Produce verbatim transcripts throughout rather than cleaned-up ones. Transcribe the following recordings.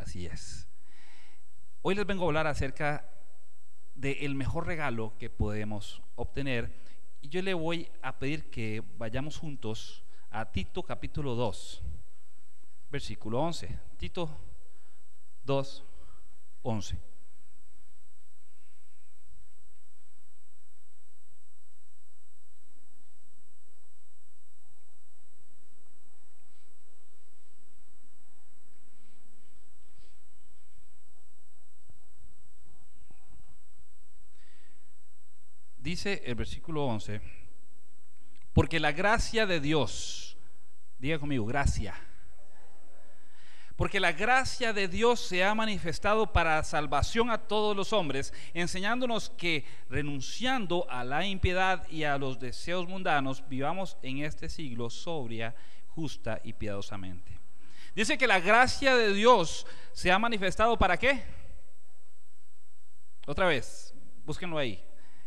Así es. Hoy les vengo a hablar acerca del mejor regalo que podemos obtener, y yo le voy a pedir que vayamos juntos a Tito capítulo dos, versículo once. Tito dos, once. Dice el versículo once: porque la gracia de Dios, diga conmigo, gracia. Porque la gracia de Dios se ha manifestado para salvación a todos los hombres, enseñándonos que, renunciando a la impiedad y a los deseos mundanos, vivamos en este siglo sobria, justa y piadosamente. Dice que la gracia de Dios se ha manifestado ¿para qué? Otra vez, búsquenlo ahí.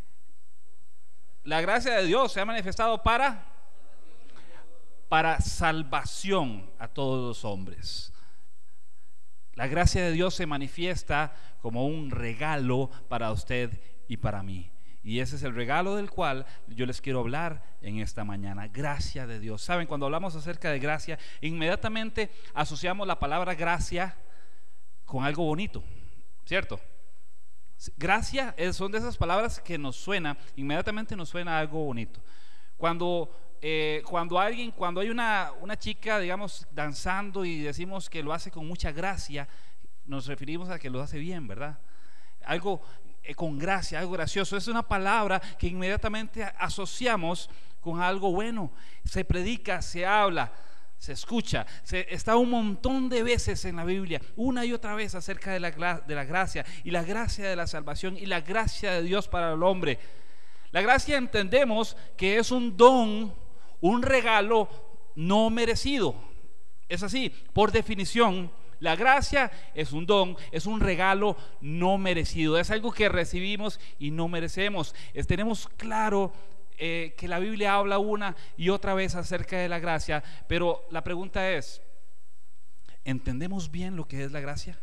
La gracia de Dios se ha manifestado para para salvación a todos los hombres. La gracia de Dios se manifiesta como un regalo para usted y para mí. Y ese es el regalo del cual yo les quiero hablar en esta mañana. Gracia de Dios. Saben, cuando hablamos acerca de gracia, inmediatamente asociamos la palabra gracia con algo bonito, ¿cierto? Gracia son de esas palabras que nos suena, inmediatamente nos suena algo bonito. Cuando, eh, cuando alguien, cuando hay una, una chica, digamos, danzando y decimos que lo hace con mucha gracia, nos referimos a que lo hace bien, ¿verdad? Algo eh, con gracia, algo gracioso. Es una palabra que inmediatamente asociamos con algo bueno. Se predica, se habla, se escucha, se, está un montón de veces en la Biblia, una y otra vez, acerca de la, de la gracia y la gracia de la salvación y la gracia de Dios para el hombre. La gracia entendemos que es un don, un regalo no merecido. Es así, por definición, la gracia es un don, es un regalo no merecido, es algo que recibimos y no merecemos. Es, tenemos claro Eh, que la Biblia habla una y otra vez acerca de la gracia, pero la pregunta es: ¿entendemos bien lo que es la gracia?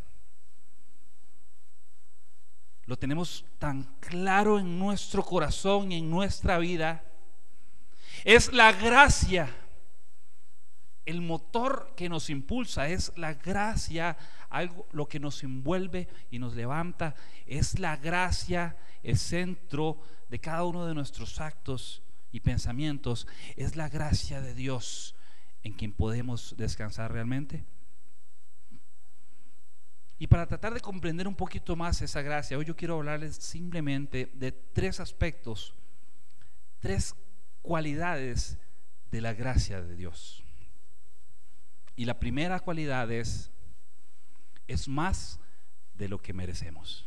¿Lo tenemos tan claro en nuestro corazón y en nuestra vida? Es la gracia el motor que nos impulsa, es la gracia algo lo que nos envuelve y nos levanta, es la gracia el centro de cada uno de nuestros actos y pensamientos. Es la gracia de Dios en quien podemos descansar realmente. Y para tratar de comprender un poquito más esa gracia, hoy yo quiero hablarles simplemente de tres aspectos, tres cualidades de la gracia de Dios. Y la primera cualidad es: es más de lo que merecemos.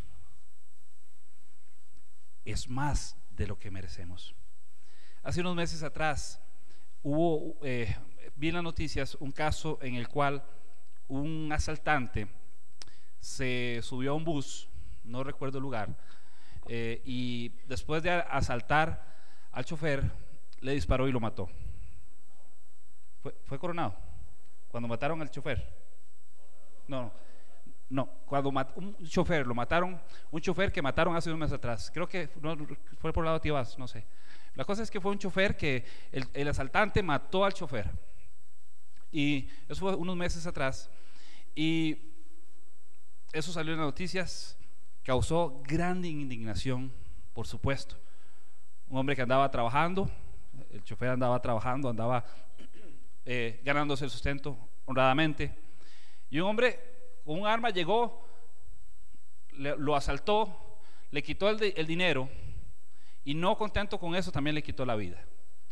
Es más de lo que merecemos. Hace unos meses atrás hubo, eh, vi en las noticias un caso en el cual un asaltante se subió a un bus, no recuerdo el lugar, eh, y después de asaltar al chofer, le disparó y lo mató. Fue, fue Coronado cuando mataron al chofer. No, no. No, cuando mat, un chofer lo mataron, un chofer que mataron hace un mes atrás, creo que no, fue por el lado de Tibás, no sé. La cosa es que fue un chofer que el, el asaltante mató al chofer, y eso fue unos meses atrás, y eso salió en las noticias, causó gran indignación, por supuesto. Un hombre que andaba trabajando, el chofer andaba trabajando, andaba eh, ganándose el sustento honradamente, y un hombre con un arma llegó, le, lo asaltó, le quitó el, de, el dinero, y no contento con eso también le quitó la vida,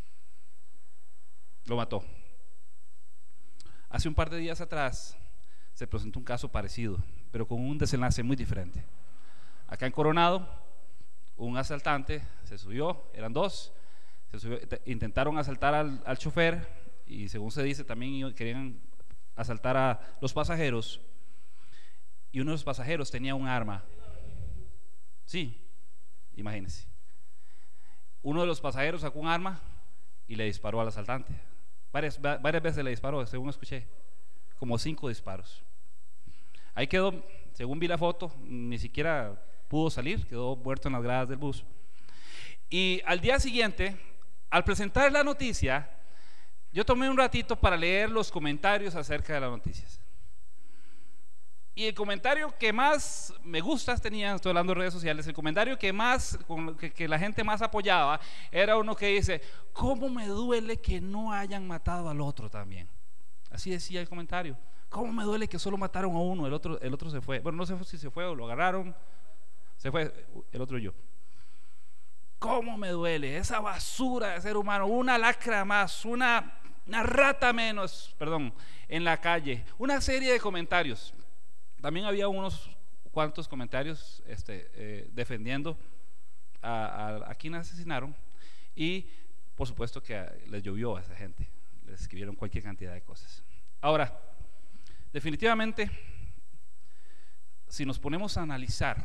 lo mató. Hace un par de días atrás se presentó un caso parecido, pero con un desenlace muy diferente. Acá en Coronado, un asaltante se subió, eran dos, se subió, intentaron asaltar al, al chofer, y según se dice también querían asaltar a los pasajeros, y uno de los pasajeros tenía un arma. Sí, imagínense. Uno de los pasajeros sacó un arma y le disparó al asaltante. Varias, varias veces le disparó, según escuché, como cinco disparos. Ahí quedó, según vi la foto, ni siquiera pudo salir, quedó muerto en las gradas del bus. Y al día siguiente, al presentar la noticia, yo tomé un ratito para leer los comentarios acerca de las noticias. Y el comentario que más me gusta tenía, estoy hablando de redes sociales, el comentario que más, que, que la gente más apoyaba, era uno que dice: ¿cómo me duele que no hayan matado al otro también? Así decía el comentario. ¿Cómo me duele que solo mataron a uno, el otro, el otro se fue? Bueno, no sé si se fue o lo agarraron, se fue el otro yo. ¿Cómo me duele esa basura de ser humano? Una lacra más, una, una rata menos, perdón, en la calle. Una serie de comentarios. También había unos cuantos comentarios este, eh, defendiendo a, a, a quien asesinaron. Y por supuesto que les llovió a esa gente, les escribieron cualquier cantidad de cosas. Ahora, definitivamente, si nos ponemos a analizar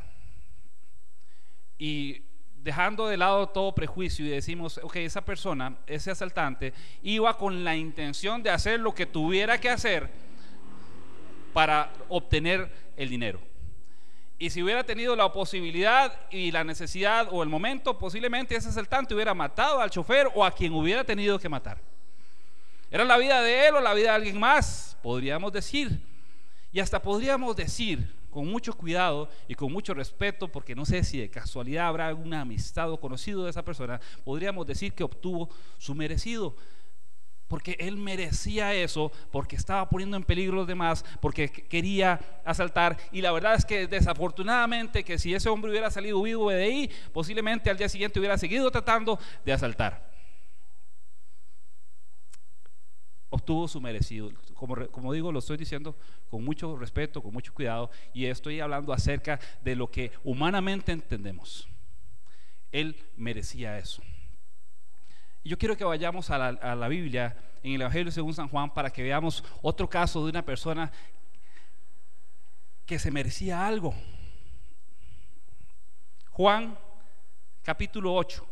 y dejando de lado todo prejuicio y decimos: ok, esa persona, ese asaltante, iba con la intención de hacer lo que tuviera que hacer para obtener el dinero, y si hubiera tenido la posibilidad y la necesidad o el momento, posiblemente ese asaltante hubiera matado al chofer o a quien hubiera tenido que matar. Era la vida de él o la vida de alguien más, podríamos decir, y hasta podríamos decir con mucho cuidado y con mucho respeto, porque no sé si de casualidad habrá alguna amistad o conocido de esa persona, podríamos decir que obtuvo su merecido, porque él merecía eso, porque estaba poniendo en peligro a los demás, porque quería asaltar. Y la verdad es que desafortunadamente, que si ese hombre hubiera salido vivo de ahí, posiblemente al día siguiente hubiera seguido tratando de asaltar. Obtuvo su merecido. Como, como digo, lo estoy diciendo con mucho respeto, con mucho cuidado, y estoy hablando acerca de lo que humanamente entendemos. Él merecía eso. Y yo quiero que vayamos a la, a la Biblia, en el Evangelio según San Juan, para que veamos otro caso de una persona que se merecía algo. Juan capítulo ocho.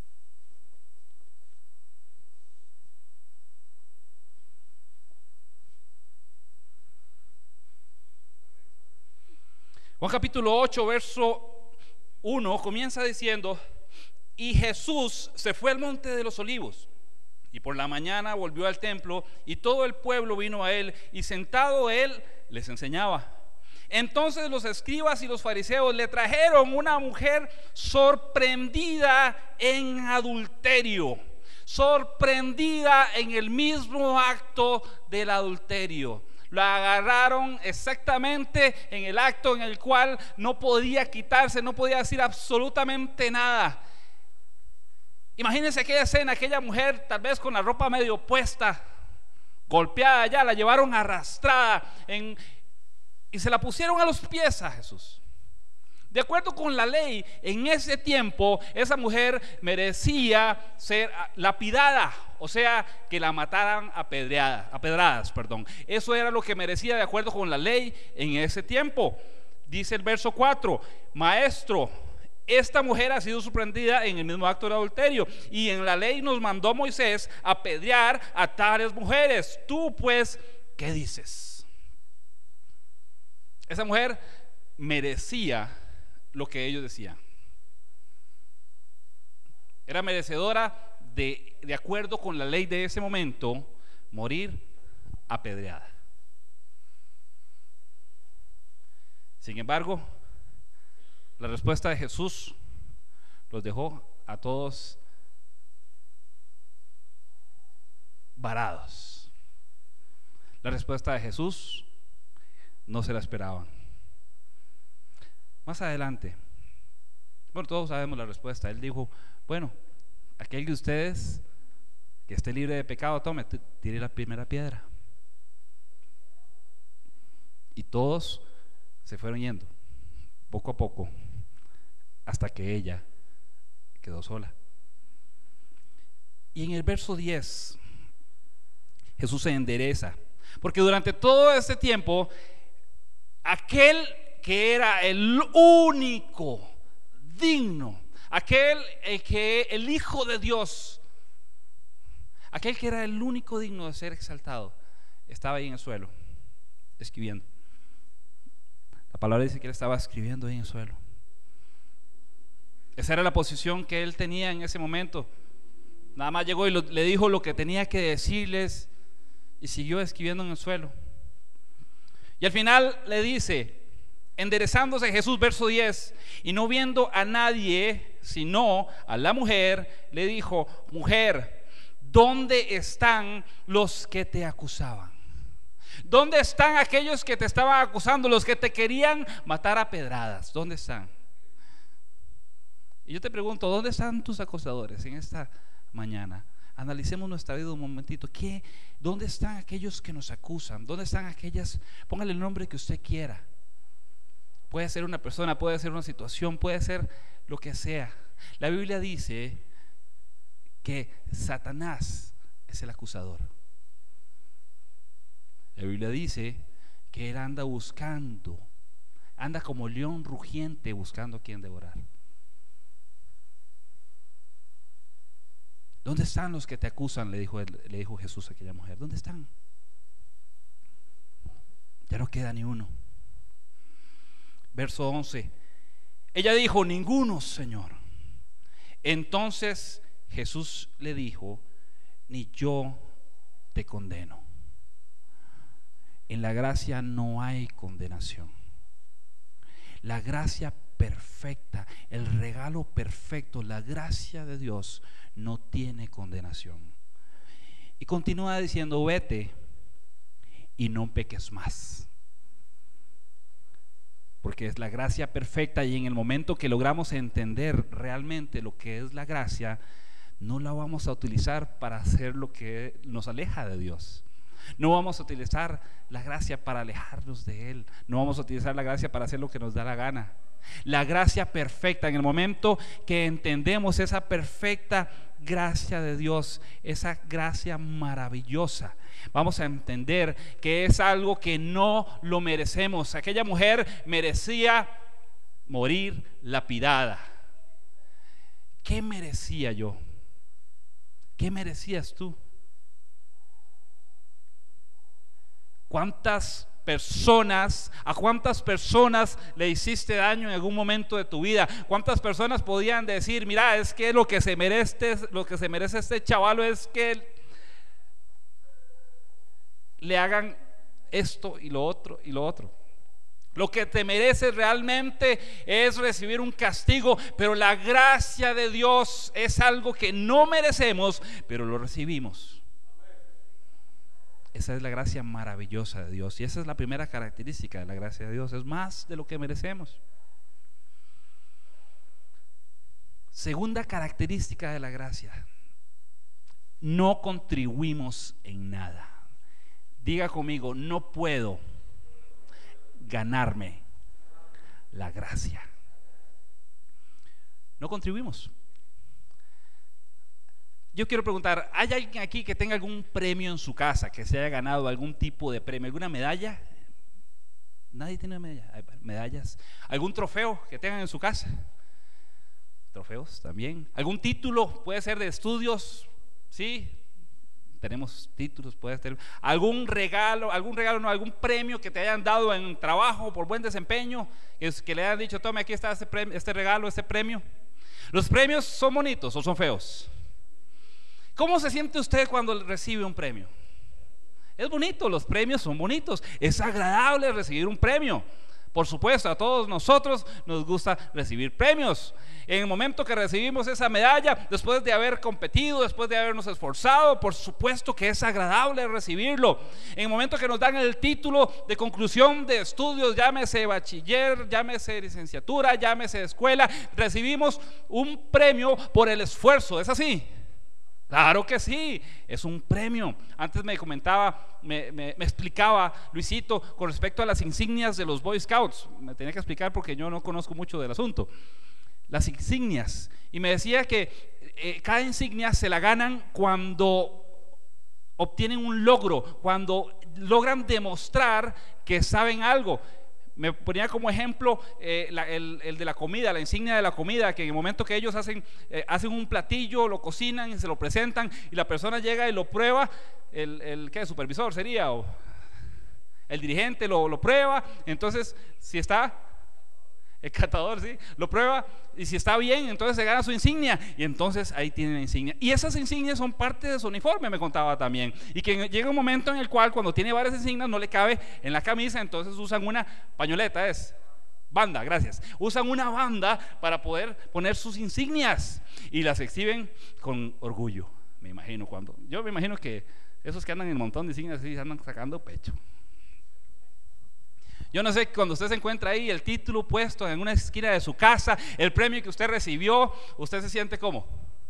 Juan capítulo ocho, verso uno, comienza diciendo: y Jesús se fue al monte de los olivos, y por la mañana volvió al templo, y todo el pueblo vino a él, y sentado él les enseñaba. Entonces los escribas y los fariseos le trajeron una mujer sorprendida en adulterio, sorprendida en el mismo acto del adulterio. La agarraron exactamente en el acto en el cual no podía quitarse, no podía decir absolutamente nada. Imagínense aquella escena, aquella mujer tal vez con la ropa medio puesta, golpeada ya, la llevaron arrastrada en, y se la pusieron a los pies a Jesús. De acuerdo con la ley, en ese tiempo esa mujer merecía ser lapidada, o sea, que la mataran a pedradas, a pedradas, perdón. Eso era lo que merecía de acuerdo con la ley en ese tiempo. Dice el verso cuatro: maestro, esta mujer ha sido sorprendida en el mismo acto de adulterio, y en la ley nos mandó Moisés apedrear a tales mujeres. Tú pues, ¿qué dices? Esa mujer merecía lo que ellos decían. Era merecedora de, de acuerdo con la ley de ese momento, morir apedreada. Sin embargo, la respuesta de Jesús los dejó a todos varados. La respuesta de Jesús no se la esperaban. Más adelante, bueno, todos sabemos la respuesta. Él dijo: bueno, aquel de ustedes que esté libre de pecado, tome, tire la primera piedra. Y todos se fueron yendo, poco a poco, hasta que ella quedó sola. Y en el verso diez, Jesús se endereza, porque durante todo este tiempo, aquel que era el único digno, aquel el que el Hijo de Dios, aquel que era el único digno de ser exaltado, estaba ahí en el suelo escribiendo. palabra dice que él estaba escribiendo ahí en el suelo. Esa era la posición que él tenía en ese momento. Nada más llegó y lo, le dijo lo que tenía que decirles y siguió escribiendo en el suelo. Y al final le dice, enderezándose Jesús, verso diez, y no viendo a nadie sino a la mujer, le dijo: mujer, ¿dónde están los que te acusaban? ¿Dónde están aquellos que te estaban acusando, los que te querían matar a pedradas? ¿Dónde están? Y yo te pregunto, ¿dónde están tus acusadores en esta mañana? Analicemos nuestra vida un momentito. ¿Qué, ¿Dónde están aquellos que nos acusan? ¿Dónde están aquellas? Póngale el nombre que usted quiera. Puede ser una persona, puede ser una situación, puede ser lo que sea. La Biblia dice que Satanás es el acusador. La Biblia dice que él anda buscando, anda como león rugiente buscando a quien devorar. ¿Dónde están los que te acusan? Le dijo, le dijo Jesús a aquella mujer. ¿Dónde están? Ya no queda ni uno. Verso once. Ella dijo: ninguno, Señor. Entonces Jesús le dijo: ni yo te condeno. En la gracia no hay condenación. La gracia perfecta, el regalo perfecto, la gracia de Dios no tiene condenación. Y continúa diciendo: vete y no peques más. Porque es la gracia perfecta, y en el momento que logramos entender realmente lo que es la gracia, no la vamos a utilizar para hacer lo que nos aleja de Dios. No vamos a utilizar la gracia para alejarnos de Él. No vamos a utilizar la gracia para hacer lo que nos da la gana. La gracia perfecta, en el momento que entendemos esa perfecta gracia de Dios, esa gracia maravillosa, vamos a entender que es algo que no lo merecemos. Aquella mujer merecía morir lapidada. ¿Qué merecía yo? ¿Qué merecías tú? ¿Cuántas personas, a cuántas personas le hiciste daño en algún momento de tu vida? ¿Cuántas personas podían decir: mira, es que lo que se merece, lo que se merece este chavalo es que le hagan esto y lo otro y lo otro? Lo que te mereces realmente es recibir un castigo, pero la gracia de Dios es algo que no merecemos, pero lo recibimos. Esa es la gracia maravillosa de Dios, y esa es la primera característica de la gracia de Dios: es más de lo que merecemos. Segunda característica de la gracia: no contribuimos en nada. Diga conmigo: no puedo ganarme la gracia. No contribuimos. Yo quiero preguntar: ¿hay alguien aquí que tenga algún premio en su casa, que se haya ganado algún tipo de premio, alguna medalla? Nadie tiene medalla. Hay medallas. ¿Algún trofeo que tengan en su casa? Trofeos también. ¿Algún título? Puede ser de estudios. Sí, tenemos títulos. Puede ser algún regalo, algún regalo no, algún premio que te hayan dado en trabajo por buen desempeño, es que le hayan dicho: tome, aquí está este, premio, este regalo, este premio. ¿Los premios son bonitos o son feos? ¿Cómo se siente usted cuando recibe un premio? Es bonito, los premios son bonitos, es agradable recibir un premio. Por supuesto, a todos nosotros nos gusta recibir premios. En el momento que recibimos esa medalla, después de haber competido, después de habernos esforzado, por supuesto que es agradable recibirlo. En el momento que nos dan el título de conclusión de estudios, llámese bachiller, llámese licenciatura, llámese escuela, recibimos un premio por el esfuerzo. ¿Es así? Claro que sí, es un premio. Antes me comentaba, me, me, me explicaba Luisito con respecto a las insignias de los Boy Scouts. Me tenía que explicar porque yo no conozco mucho del asunto. Las insignias. Y me decía que eh, cada insignia se la ganan cuando obtienen un logro, cuando logran demostrar que saben algo. Me ponía como ejemplo eh, la, el, el de la comida, la insignia de la comida, que en el momento que ellos hacen, eh, hacen un platillo, lo cocinan y se lo presentan, y la persona llega y lo prueba, el, el ¿qué? Supervisor sería, o el dirigente lo, lo prueba, entonces si está, el catador, sí, lo prueba, y si está bien, entonces se gana su insignia, y entonces ahí tiene la insignia, y esas insignias son parte de su uniforme, me contaba también, y que llega un momento en el cual cuando tiene varias insignias no le cabe en la camisa, entonces usan una pañoleta, es banda, gracias, usan una banda para poder poner sus insignias, y las exhiben con orgullo. Me imagino cuando, yo me imagino que esos que andan en un montón de insignias así andan sacando pecho. Yo no sé, cuando usted se encuentra ahí el título puesto en una esquina de su casa, el premio que usted recibió, usted se siente ¿cómo?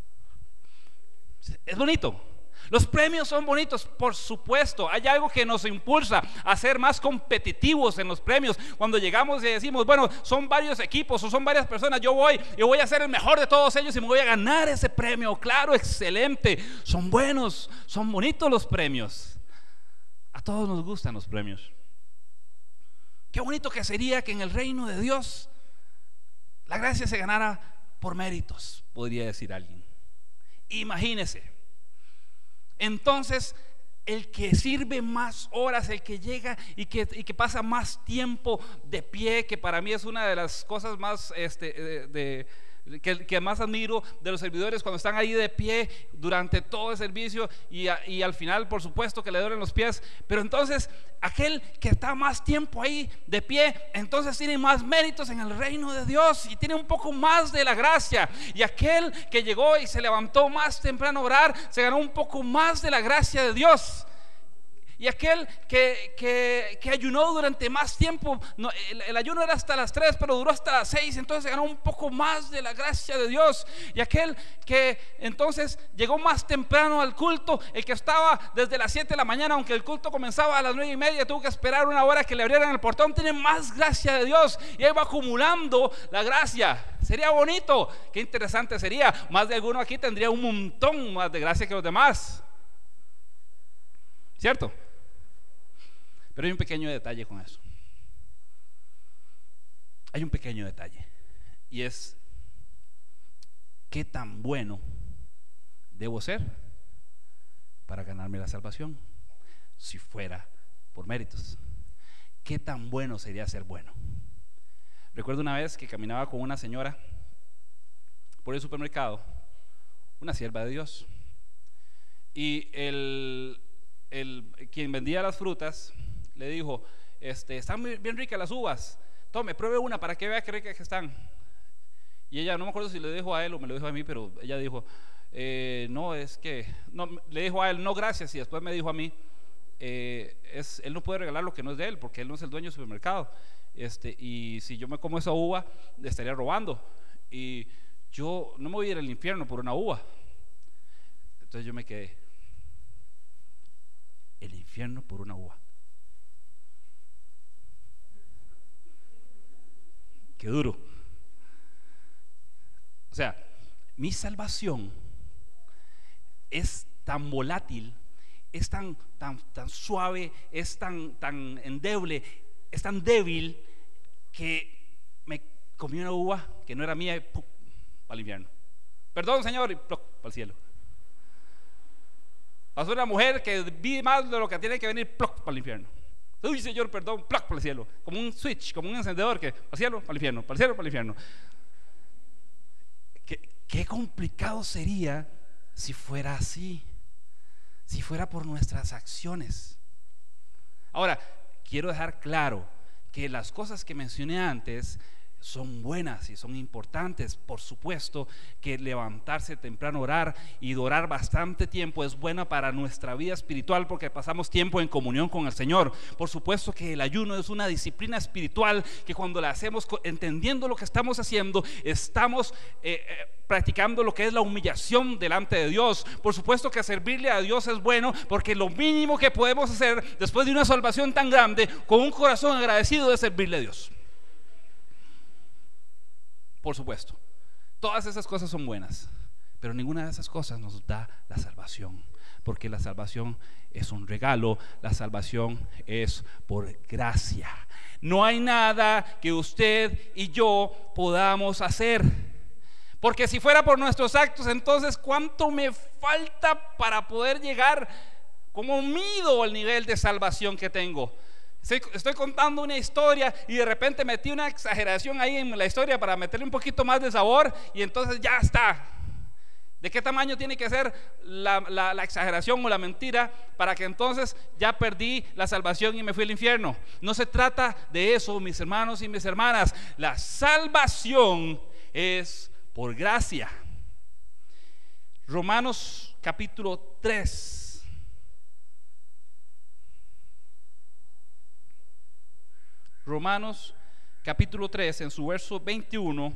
Es bonito. Los premios son bonitos, por supuesto. Hay algo que nos impulsa a ser más competitivos en los premios. Cuando llegamos y decimos, bueno, son varios equipos o son varias personas, yo voy, yo voy a ser el mejor de todos ellos y me voy a ganar ese premio. Claro, excelente. Son buenos, son bonitos los premios. A todos nos gustan los premios. Qué bonito que sería que en el reino de Dios la gracia se ganara por méritos, podría decir alguien. Imagínese. Entonces, el que sirve más horas, el que llega y que, y que pasa más tiempo de pie, que para mí es una de las cosas más este, de, de, que, que más admiro de los servidores, cuando están ahí de pie durante todo el servicio y, a, y al final por supuesto que le duelen los pies, pero entonces aquel que está más tiempo ahí de pie, entonces tiene más méritos en el reino de Dios y tiene un poco más de la gracia, y aquel que llegó y se levantó más temprano a orar, se ganó un poco más de la gracia de Dios. Y aquel que, que, que ayunó durante más tiempo, no, el, el ayuno era hasta las tres, pero duró hasta las seis, entonces ganó un poco más de la gracia de Dios. Y aquel que entonces llegó más temprano al culto, el que estaba desde las siete de la mañana, aunque el culto comenzaba a las nueve y media, tuvo que esperar una hora que le abrieran el portón, tiene más gracia de Dios y ahí va acumulando la gracia. Sería bonito, qué interesante sería. Más de alguno aquí tendría un montón más de gracia que los demás, ¿cierto? Pero hay un pequeño detalle con eso. Hay un pequeño detalle, y es qué tan bueno debo ser para ganarme la salvación si fuera por méritos. Qué tan bueno sería ser bueno. Recuerdo una vez que caminaba con una señora por el supermercado, una sierva de Dios, y el, el quien vendía las frutas le dijo, este, están bien ricas las uvas, tome, pruebe una para que vea qué ricas que están. Y ella, no me acuerdo si le dijo a él o me lo dijo a mí, pero ella dijo, eh, no, es que no, le dijo a él, no gracias, y después me dijo a mí, eh, es, él no puede regalar lo que no es de él, porque él no es el dueño del supermercado, este, y si yo me como esa uva, le estaría robando, y yo no me voy a ir al infierno por una uva. Entonces yo me quedé, el infierno por una uva. Qué duro. O sea, mi salvación es tan volátil, es tan, tan, tan suave, es tan, tan endeble, es tan débil que me comí una uva que no era mía y ¡pum! Para el infierno. Perdón, Señor, y ¡pum! Para el cielo. Pasó una mujer que vi más de lo que tiene que venir, ¡pum! Para el infierno. Uy, Señor, perdón, ¡plac! Para el cielo. Como un switch, como un encendedor que para el cielo, para el infierno, para el cielo, para el infierno. Qué, qué complicado sería si fuera así, si fuera por nuestras acciones. Ahora, quiero dejar claro que las cosas que mencioné antes son buenas y son importantes. Por supuesto que levantarse temprano, orar y orar bastante tiempo es buena para nuestra vida espiritual, porque pasamos tiempo en comunión con el Señor. Por supuesto que el ayuno es una disciplina espiritual que cuando la hacemos entendiendo lo que estamos haciendo, estamos eh, eh, practicando lo que es la humillación delante de Dios. Por supuesto que servirle a Dios es bueno, porque lo mínimo que podemos hacer después de una salvación tan grande, con un corazón agradecido, es servirle a Dios. Por supuesto, todas esas cosas son buenas, pero ninguna de esas cosas nos da la salvación, porque la salvación es un regalo, la salvación es por gracia. No hay nada que usted y yo podamos hacer, porque si fuera por nuestros actos, entonces ¿cuánto me falta para poder llegar? ¿Cómo mido el nivel de salvación que tengo? Estoy, estoy contando una historia y de repente metí una exageración ahí en la historia para meterle un poquito más de sabor y entonces ya está. ¿De qué tamaño tiene que ser la, la, la exageración o la mentira para que entonces ya perdí la salvación y me fui al infierno? No se trata de eso, mis hermanos y mis hermanas. La salvación es por gracia. Romanos capítulo tres. Romanos capítulo tres, en su verso veintiuno.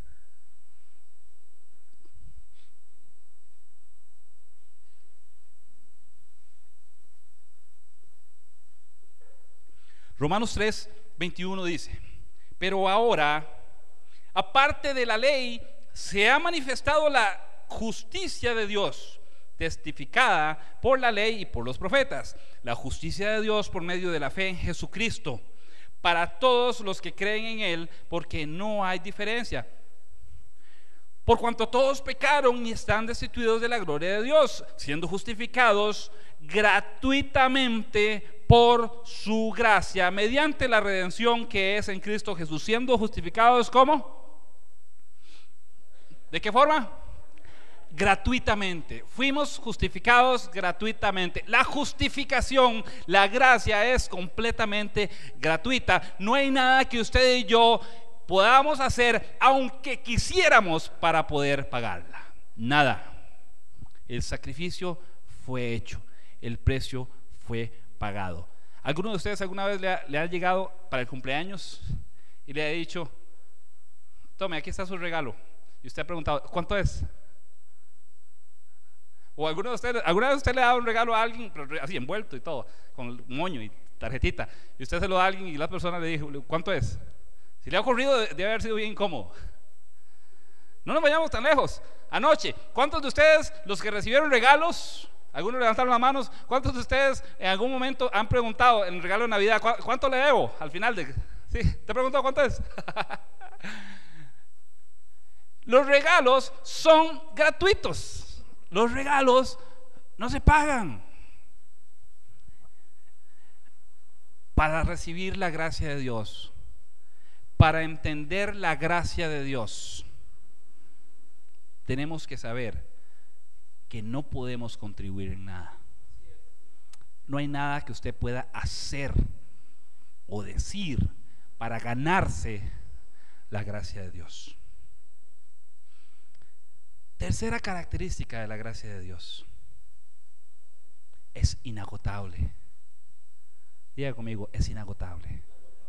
Romanos tres, veintiuno dice: pero ahora, aparte de la ley, se ha manifestado la justicia de Dios, testificada por la ley y por los profetas, la justicia de Dios por medio de la fe en Jesucristo, para todos los que creen en Él, porque no hay diferencia. Por cuanto todos pecaron y están destituidos de la gloria de Dios, siendo justificados gratuitamente por su gracia, mediante la redención que es en Cristo Jesús. Siendo justificados, ¿cómo? ¿De qué forma? Gratuitamente. Fuimos justificados gratuitamente. La justificación, la gracia es completamente gratuita. No hay nada que usted y yo podamos hacer, aunque quisiéramos, para poder pagarla. Nada. El sacrificio fue hecho, el precio fue pagado. ¿Alguno de ustedes alguna vez le ha, le ha llegado para el cumpleaños y le ha dicho: tome, aquí está su regalo? Y usted ha preguntado: ¿cuánto es? O alguno de ustedes, alguna vez usted le ha dado un regalo a alguien, pero así envuelto y todo, con moño y tarjetita, y usted se lo da a alguien y la persona le dijo: ¿cuánto es? Si le ha ocurrido, debe haber sido bien incómodo. No nos vayamos tan lejos. Anoche, ¿cuántos de ustedes, los que recibieron regalos, algunos levantaron las manos, cuántos de ustedes en algún momento han preguntado en el regalo de Navidad: ¿cuánto le debo? Al final de, ¿sí? ¿Te he preguntado cuánto es? Los regalos son gratuitos. Los regalos no se pagan. Para recibir la gracia de Dios, para entender la gracia de Dios, tenemos que saber que no podemos contribuir en nada. No hay nada que usted pueda hacer o decir para ganarse la gracia de Dios. Tercera característica de la gracia de Dios: es inagotable. Diga conmigo: es inagotable.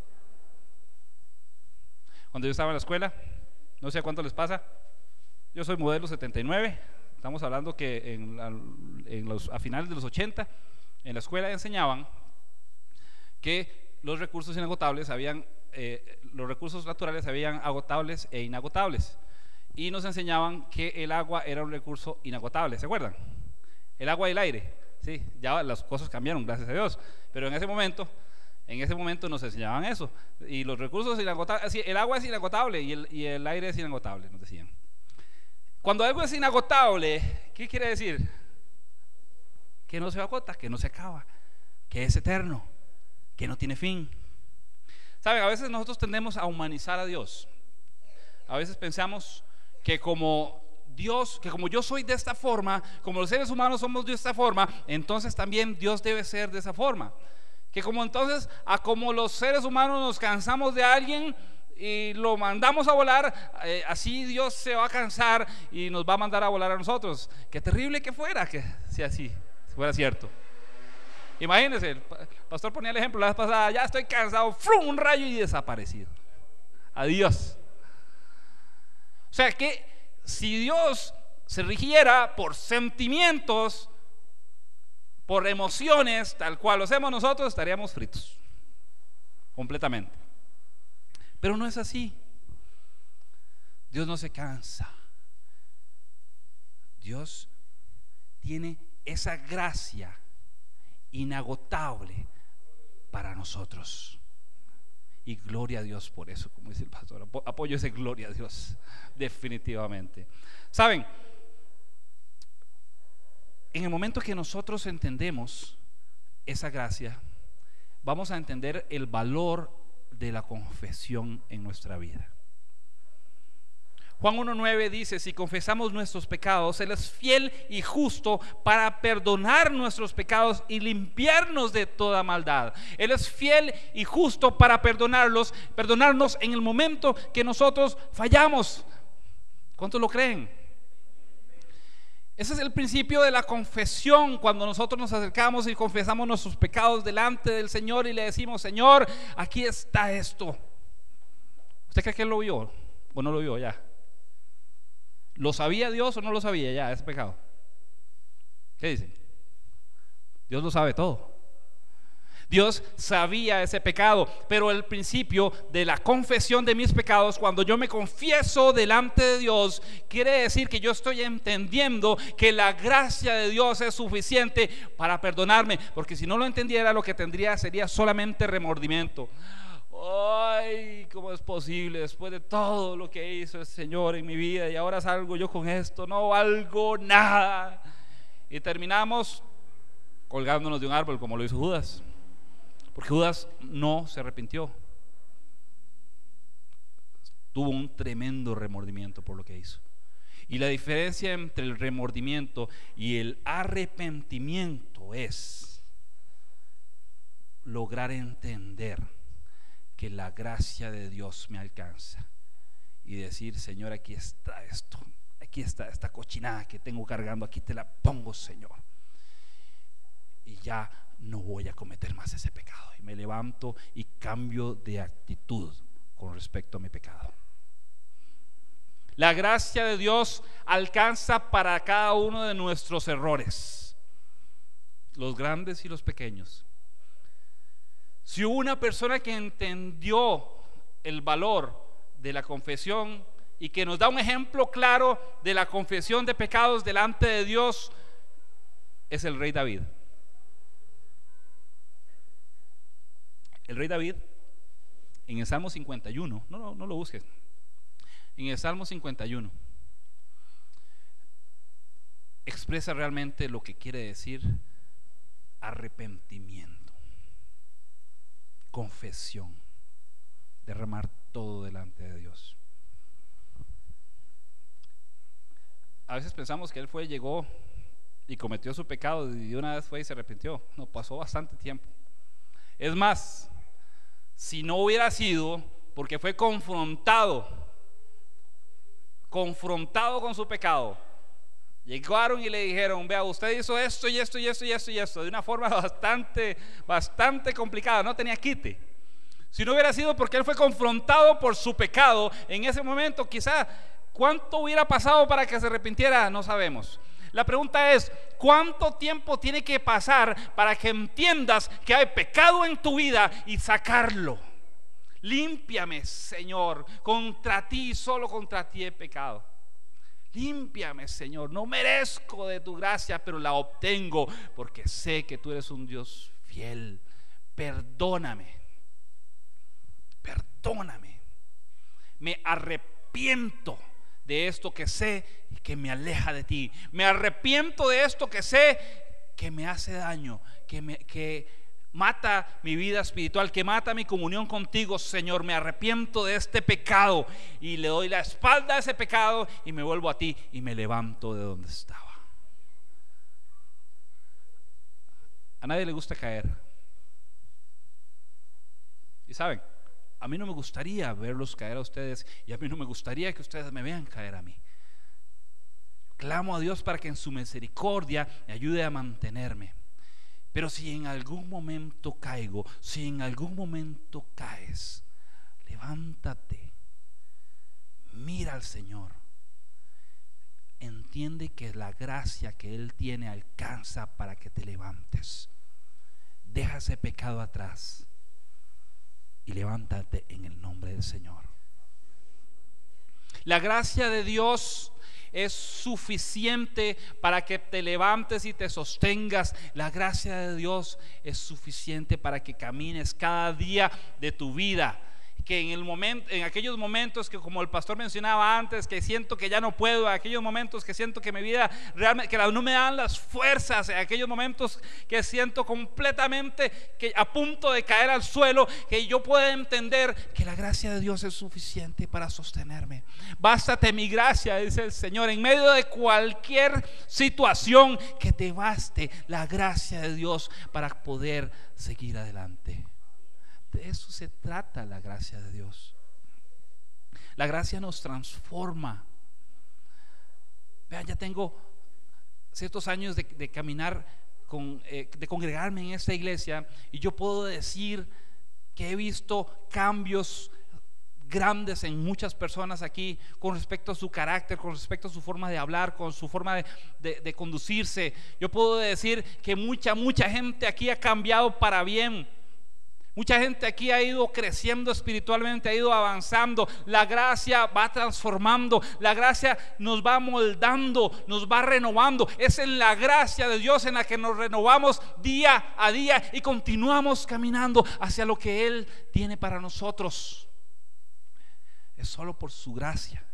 Cuando yo estaba en la escuela, no sé a cuánto les pasa, yo soy modelo setenta y nueve. Estamos hablando que en, la, en los, a finales de los ochenta, en la escuela enseñaban que los recursos inagotables habían, eh, los recursos naturales habían agotables e inagotables. Y nos enseñaban que el agua era un recurso inagotable. ¿Se acuerdan? El agua y el aire. Sí, ya las cosas cambiaron, gracias a Dios. Pero en ese momento, en ese momento nos enseñaban eso. Y los recursos inagotables, el agua es inagotable y el, y el aire es inagotable, nos decían. Cuando algo es inagotable, ¿qué quiere decir? Que no se agota, que no se acaba, que es eterno, que no tiene fin. Saben, a veces nosotros tendemos a humanizar a Dios. A veces pensamos que como Dios, que como yo soy de esta forma, como los seres humanos somos de esta forma, entonces también Dios debe ser de esa forma. Que como entonces, a como los seres humanos nos cansamos de alguien y lo mandamos a volar, eh, así Dios se va a cansar y nos va a mandar a volar a nosotros. Qué terrible que fuera que si así si fuera cierto. Imagínense, el pastor ponía el ejemplo la vez pasada: ya estoy cansado, ¡frum! Un rayo y desaparecido. Adiós. O sea que si Dios se rigiera por sentimientos, por emociones, tal cual lo hacemos nosotros, estaríamos fritos completamente. Pero no es así. Dios no se cansa. Dios tiene esa gracia inagotable para nosotros. Y gloria a Dios por eso, como dice el pastor. Apoyo ese gloria a Dios, definitivamente. Saben, en el momento que nosotros entendemos esa gracia, vamos a entender el valor de la confesión en nuestra vida. Juan uno nueve dice: si confesamos nuestros pecados, Él es fiel y justo para perdonar nuestros pecados y limpiarnos de toda maldad. Él es fiel y justo para perdonarlos, perdonarnos en el momento que nosotros fallamos. ¿Cuántos lo creen? Ese es el principio de la confesión. Cuando nosotros nos acercamos y confesamos nuestros pecados delante del Señor y le decimos: Señor, aquí está esto. ¿Usted cree que Él lo vio o no lo vio ya? ¿Lo sabía Dios o no lo sabía ya ese pecado? ¿Qué dicen? Dios lo sabe todo. Dios sabía ese pecado, pero el principio de la confesión de mis pecados, cuando yo me confieso delante de Dios, quiere decir que yo estoy entendiendo que la gracia de Dios es suficiente para perdonarme, porque si no lo entendiera, lo que tendría sería solamente remordimiento. Ay, ¿cómo es posible después de todo lo que hizo el Señor en mi vida y ahora salgo yo con esto? No valgo nada. Y terminamos colgándonos de un árbol como lo hizo Judas, porque Judas no se arrepintió. Tuvo un tremendo remordimiento por lo que hizo. Y la diferencia entre el remordimiento y el arrepentimiento es lograr entender que la gracia de Dios me alcanza y decir: Señor, aquí está esto, aquí está esta cochinada que tengo cargando, aquí te la pongo, Señor, y ya no voy a cometer más ese pecado. Y me levanto y cambio de actitud con respecto a mi pecado. La gracia de Dios alcanza para cada uno de nuestros errores, los grandes y los pequeños. Si hubo una persona que entendió el valor de la confesión y que nos da un ejemplo claro de la confesión de pecados delante de Dios, es el rey David. El rey David, en el Salmo cincuenta y uno, no, no, no lo busques, en el Salmo cincuenta y uno expresa realmente lo que quiere decir arrepentimiento, confesión, derramar todo delante de Dios. A veces pensamos que él fue, llegó y cometió su pecado y de una vez fue y se arrepintió. No, pasó bastante tiempo. Es más, si no hubiera sido porque fue confrontado, confrontado con su pecado, llegaron y le dijeron: vea, usted hizo esto y esto y esto y esto y esto, de una forma bastante, bastante complicada, no tenía quite. Si no hubiera sido porque él fue confrontado por su pecado, en ese momento quizá, ¿cuánto hubiera pasado para que se arrepintiera? No sabemos. La pregunta es: ¿cuánto tiempo tiene que pasar para que entiendas que hay pecado en tu vida y sacarlo? Límpiame, Señor, contra ti, solo contra ti he pecado. Límpiame, Señor, no merezco de tu gracia, pero la obtengo porque sé que tú eres un Dios fiel. Perdóname, perdóname. Me arrepiento de esto que sé que me aleja de ti. Me arrepiento de esto que sé que me hace daño, que me que mata mi vida espiritual, que mata mi comunión contigo. Señor, me arrepiento de este pecado y le doy la espalda a ese pecado y me vuelvo a ti y me levanto de donde estaba. A nadie le gusta caer. Y saben, a mí no me gustaría verlos caer a ustedes, y a mí no me gustaría que ustedes me vean caer a mí. Clamo a Dios para que en su misericordia me ayude a mantenerme. Pero si en algún momento caigo, si en algún momento caes, levántate, mira al Señor, entiende que la gracia que Él tiene alcanza para que te levantes. Deja ese pecado atrás y levántate en el nombre del Señor. La gracia de Dios es suficiente para que te levantes y te sostengas. La gracia de Dios es suficiente para que camines cada día de tu vida, que en el momento, en aquellos momentos que, como el pastor mencionaba antes, que siento que ya no puedo, aquellos momentos que siento que mi vida realmente, que no me dan las fuerzas, en aquellos momentos que siento completamente que a punto de caer al suelo, que yo pueda entender que la gracia de Dios es suficiente para sostenerme. Bástate mi gracia, dice el Señor, en medio de cualquier situación, que te baste la gracia de Dios para poder seguir adelante. De eso se trata la gracia de Dios. La gracia nos transforma. Vean, ya tengo ciertos años de, de caminar con, eh, de congregarme en esta iglesia, y yo puedo decir que he visto cambios grandes en muchas personas aquí con respecto a su carácter, con respecto a su forma de hablar, con su forma de, de, de conducirse. Yo puedo decir que mucha, mucha gente aquí ha cambiado para bien. Mucha gente aquí ha ido creciendo espiritualmente, ha ido avanzando. La gracia va transformando, la gracia nos va moldando, nos va renovando. Es en la gracia de Dios en la que nos renovamos día a día y continuamos caminando hacia lo que Él tiene para nosotros. Es solo por su gracia.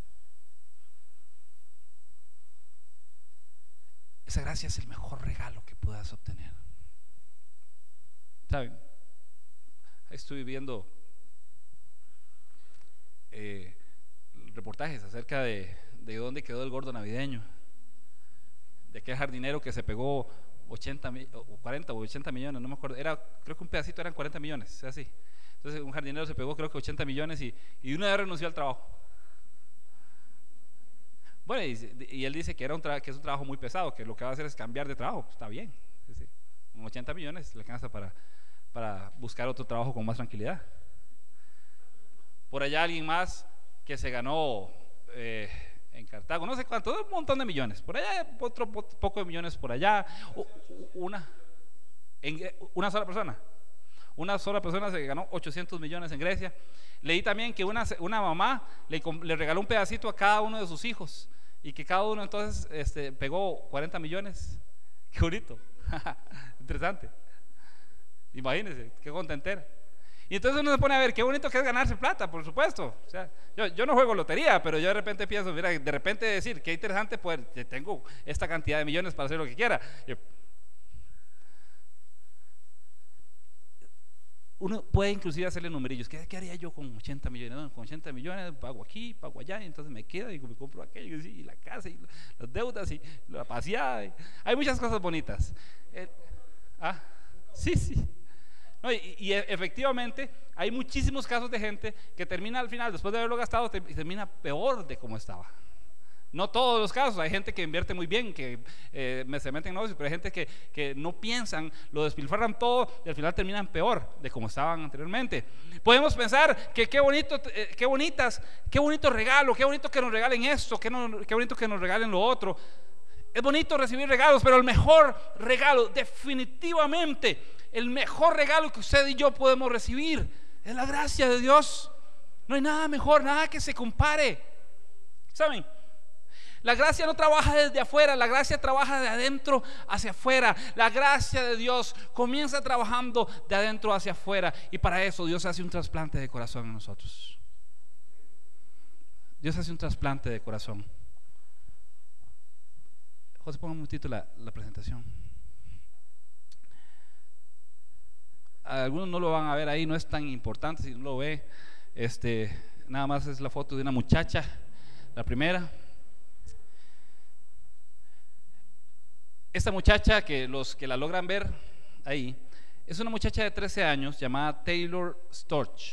Esa gracia es el mejor regalo que puedas obtener. ¿Saben? Estuve viendo eh, reportajes acerca de, de dónde quedó el gordo navideño, de aquel jardinero que se pegó ochenta, cuarenta o ochenta millones, no me acuerdo, era, creo que un pedacito eran cuarenta millones, así. Entonces un jardinero se pegó creo que ochenta millones y, y de una vez renunció al trabajo. Bueno, y, y él dice que, era un tra- que es un trabajo muy pesado, que lo que va a hacer es cambiar de trabajo. Está bien, sí, sí. Con ochenta millones le alcanza para para buscar otro trabajo con más tranquilidad. Por allá alguien más que se ganó eh, en Cartago, no sé cuánto, un montón de millones. Por allá otro poco de millones por allá. Una, en, una sola persona. Una sola persona se ganó ochocientos millones en Grecia. Leí también que una, una mamá le, le regaló un pedacito a cada uno de sus hijos y que cada uno entonces este, pegó cuarenta millones. Qué bonito. Interesante. Imagínense, qué contentera. Y entonces uno se pone a ver qué bonito que es ganarse plata, por supuesto. O sea, yo, yo no juego lotería, pero yo de repente pienso, mira, de repente decir, qué interesante, pues tengo esta cantidad de millones para hacer lo que quiera. Yo, uno puede inclusive hacerle numerillos. ¿Qué, qué haría yo con ochenta millones? No, con ochenta millones pago aquí, pago allá, y entonces me quedo y me compro aquello, y la casa, y las deudas, y la paseada. Y, hay muchas cosas bonitas. Eh, ah, sí, sí. No, y, y efectivamente hay muchísimos casos de gente que termina al final, después de haberlo gastado, te, termina peor de como estaba. No todos los casos, hay gente que invierte muy bien, que eh, se mete en negocios, pero hay gente que, que no piensan, lo despilfarran todo y al final terminan peor de como estaban anteriormente. Podemos pensar que qué bonito, eh, qué bonitas, qué bonito regalo, qué bonito que nos regalen esto, qué, no, qué bonito que nos regalen lo otro. Es bonito recibir regalos, pero el mejor regalo, definitivamente el mejor regalo que usted y yo podemos recibir es la gracia de Dios. No hay nada mejor, nada que se compare. ¿Saben? La gracia no trabaja desde afuera, la gracia trabaja de adentro hacia afuera. La gracia de Dios comienza trabajando de adentro hacia afuera, y para eso Dios hace un trasplante de corazón en nosotros. Dios hace un trasplante de corazón. José, ponga un momentito la, la presentación. Algunos no lo van a ver ahí, no es tan importante si no lo ve. Este, nada más es la foto de una muchacha, la primera. Esta muchacha, que los que la logran ver ahí, es una muchacha de trece años llamada Taylor Storch.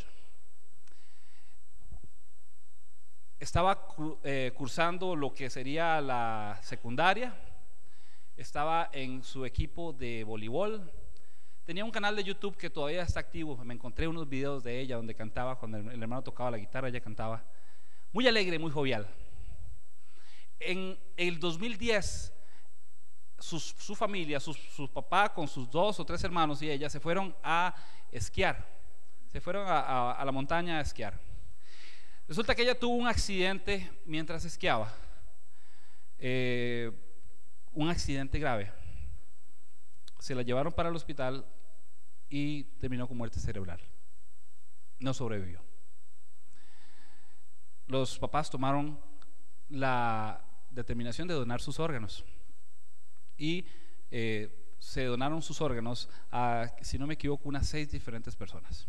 Estaba eh, cursando lo que sería la secundaria, estaba en su equipo de voleibol. Tenía un canal de YouTube que todavía está activo. Me encontré unos videos de ella donde cantaba, cuando el, el hermano tocaba la guitarra, ella cantaba. Muy alegre, muy jovial. En el dos mil diez, sus, su familia, sus, su papá con sus dos o tres hermanos y ella se fueron a esquiar. Se fueron a, a, a la montaña a esquiar. Resulta que ella tuvo un accidente mientras esquiaba. Eh, un accidente grave. Se la llevaron para el hospital y terminó con muerte cerebral. No sobrevivió. los papás tomaron la determinación de donar sus órganos y eh, se donaron sus órganos a, si no me equivoco, unas seis diferentes personas.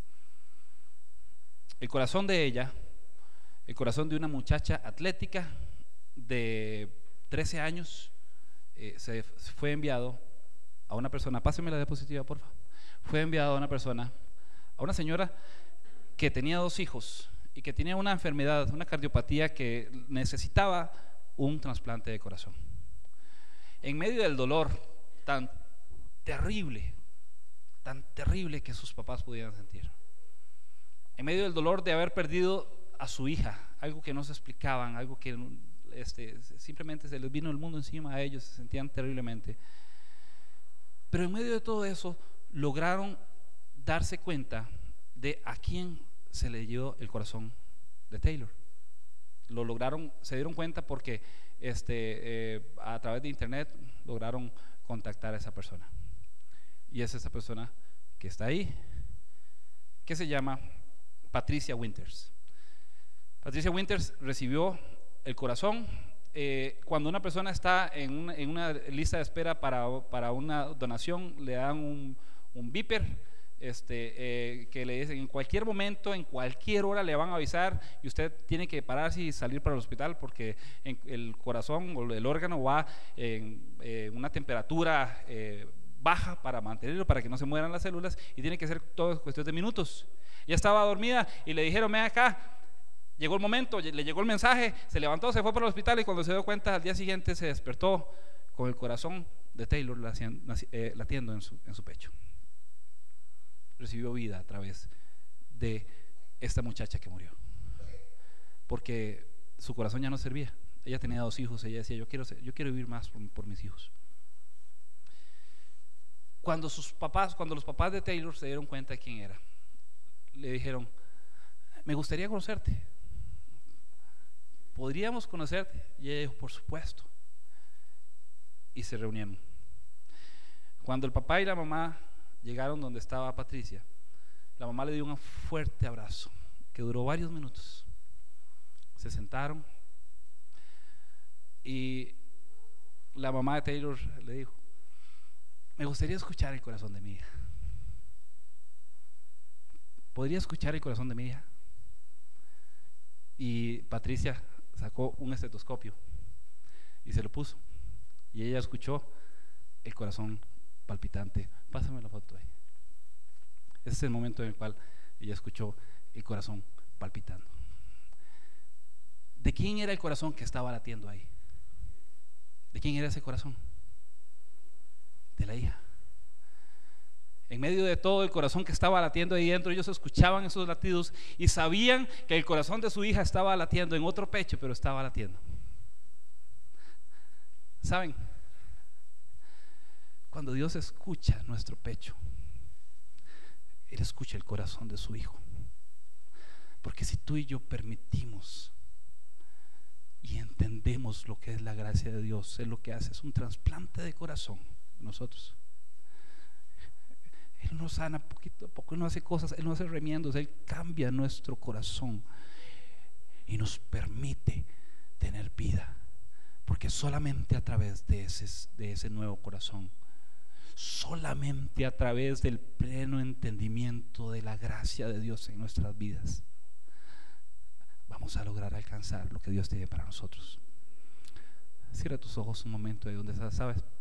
El corazón de ella, el corazón de una muchacha atlética de trece años, eh, se fue enviado a una persona, páseme la diapositiva por favor, fue enviado a una persona, a una señora que tenía dos hijos y que tenía una enfermedad, una cardiopatía que necesitaba un trasplante de corazón. En medio del dolor tan terrible, tan terrible que sus papás pudieran sentir, en medio del dolor de haber perdido a su hija, algo que no se explicaban, algo que este, simplemente se les vino el mundo encima a ellos, se sentían terriblemente, pero en medio de todo eso lograron darse cuenta de a quién se le dio el corazón de Taylor. Lo lograron, se dieron cuenta porque este, eh, a través de internet lograron contactar a esa persona, y es esa persona que está ahí, que se llama Patricia Winters. Patricia Winters recibió el corazón. Eh, cuando una persona está en una, en una lista de espera para, para una donación, le dan un, un beeper este, eh, que le dicen en cualquier momento, en cualquier hora le van a avisar y usted tiene que pararse y salir para el hospital porque en, el corazón o el órgano va en eh, una temperatura eh, baja para mantenerlo, para que no se mueran las células, y tiene que ser todo cuestión de minutos. Ella estaba dormida y le dijeron: ven acá. Llegó el momento, le llegó el mensaje, se levantó, se fue para el hospital, y cuando se dio cuenta al día siguiente se despertó con el corazón de Taylor latiendo en su, en su pecho. Recibió vida a través de esta muchacha que murió, porque su corazón ya no servía. Ella tenía dos hijos, ella decía: yo quiero, yo quiero vivir más por, por mis hijos. Cuando sus papás, cuando los papás de Taylor se dieron cuenta de quién era, le dijeron: me gustaría conocerte, ¿podríamos conocerte? Y ella dijo: por supuesto. Y se reunieron. Cuando el papá y la mamá llegaron donde estaba Patricia, la mamá le dio un fuerte abrazo que duró varios minutos. Se sentaron y la mamá de Taylor le dijo: me gustaría escuchar el corazón de mi hija. ¿Podría escuchar el corazón de mi hija? Y Patricia sacó un estetoscopio y se lo puso, y ella escuchó el corazón palpitante. Pásame la foto ahí. Ese es el momento en el cual ella escuchó el corazón palpitando. ¿De quién era el corazón que estaba latiendo ahí? ¿De quién era ese corazón? De la hija. En medio de todo el corazón que estaba latiendo ahí dentro, ellos escuchaban esos latidos y sabían que el corazón de su hija estaba latiendo en otro pecho, pero estaba latiendo. ¿Saben? Cuando Dios escucha nuestro pecho, Él escucha el corazón de su hijo. Porque si tú y yo permitimos y entendemos lo que es la gracia de Dios, Él lo que hace es un trasplante de corazón en nosotros. Él nos sana poquito a poco, Él no hace cosas, Él no hace remiendos, Él cambia nuestro corazón y nos permite tener vida, porque solamente a través de ese, de ese nuevo corazón, solamente a través del pleno entendimiento de la gracia de Dios en nuestras vidas, vamos a lograr alcanzar lo que Dios tiene para nosotros. Cierra tus ojos un momento de donde estás, ¿sabes?